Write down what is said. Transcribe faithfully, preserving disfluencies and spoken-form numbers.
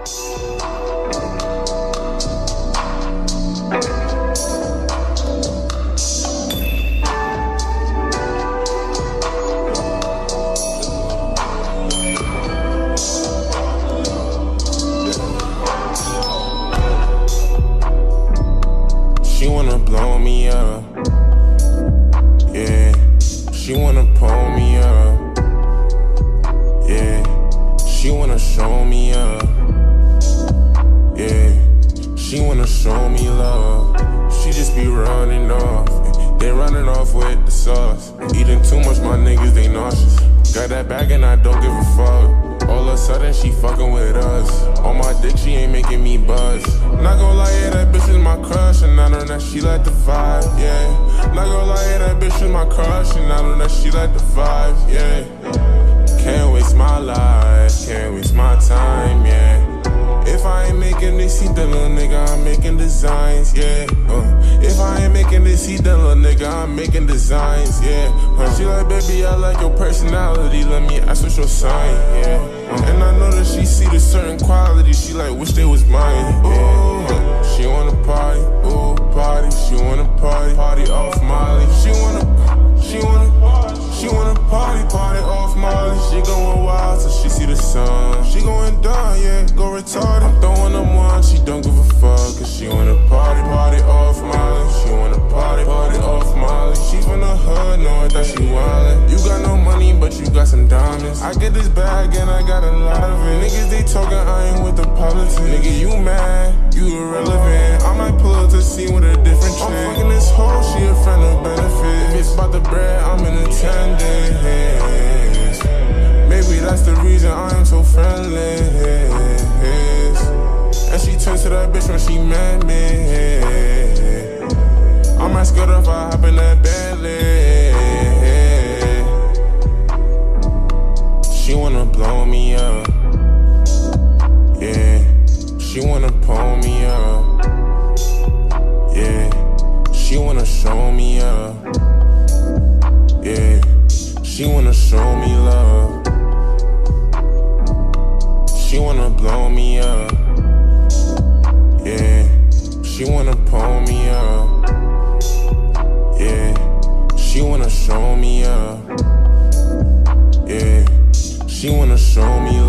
She wanna blow me up, yeah. She wanna pull me up, yeah. She wanna show me up, yeah. She wanna show me love. She just be running off, they running off with the sauce. Eating too much, my niggas, they nauseous. Got that bag and I don't give a fuck. All of a sudden she fucking with us. On my dick, she ain't making me buzz. Not gonna lie, yeah, that bitch is my crush, and I know that she like the vibe, yeah. Not gonna lie, yeah, that bitch is my crush, and I know that she like the vibe, yeah. Can't waste my life, can't waste my time, yeah. If I ain't making this, he the little nigga, I'm making designs, yeah. Uh, if I ain't making this, he the little nigga, I'm making designs, yeah. Uh, she like, baby, I like your personality, let me ask what's your sign, yeah. Uh, and I know that she see the certain quality, she like, wish they was mine, yeah. Uh, she wanna party, ooh, party, she wanna party, party off Molly. She wanna, she wanna, she wanna party, party off Molly. She going wild till she see the sun. She going down, yeah, go retarded. I'm throwing them one, she don't give a fuck, cause she wanna party, party off Molly. She wanna party, party off Molly. She from the hood, knowing that she wildin'. You got no money, but you got some diamonds. I get this bag and I got a lot of it. Niggas, they talking, I ain't with the politics. Nigga, you mad, you irrelevant. I might pull up to see with a different chick. I'm fucking this hoe, she a friend of benefit. If it's about the bread, I'm in attendance. Maybe that's the reason I am so friendly. And she turns to that bitch when she met me. I might skirt if I hop in that Bentley. She wanna blow me up, yeah. She wanna pull me up, yeah. She wanna show me up, yeah. She wanna show me love. She wanna blow me up, yeah. She wanna pull me up, yeah. She wanna show me up, yeah. She wanna show me love.